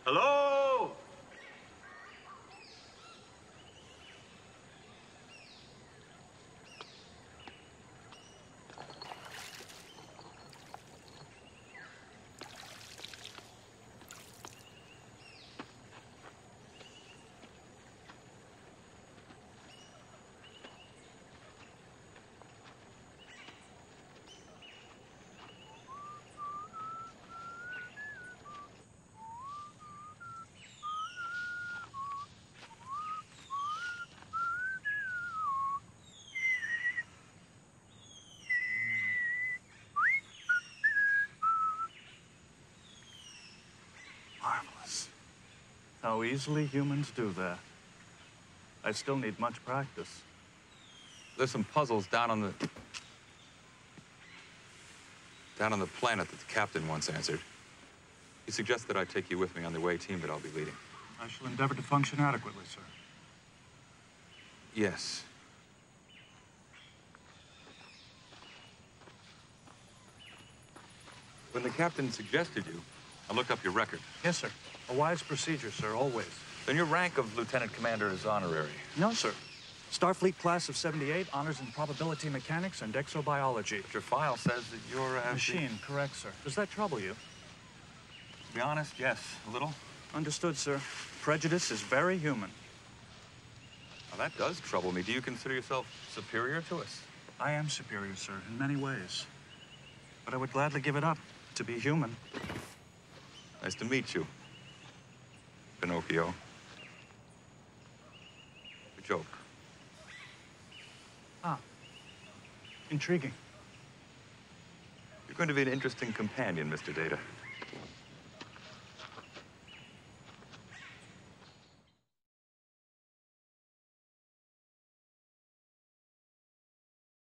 Hello? Marvelous. How easily humans do that. I still need much practice. There's some puzzles down on the planet that the captain once answered. He suggested I take you with me on the away team that I'll be leading. I shall endeavor to function adequately, sir. Yes. When the captain suggested you, I looked up your record. Yes, sir. A wise procedure, sir, always. Then your rank of lieutenant commander is honorary. No, sir. Starfleet class of 78, honors in probability mechanics and exobiology. But your file says that you're a... Machine, correct, sir. Does that trouble you? To be honest, yes, a little. Understood, sir. Prejudice is very human. Now, that does trouble me. Do you consider yourself superior to us? I am superior, sir, in many ways. But I would gladly give it up to be human. Nice to meet you, Pinocchio. A joke. Ah. Intriguing. You're going to be an interesting companion, Mr. Data.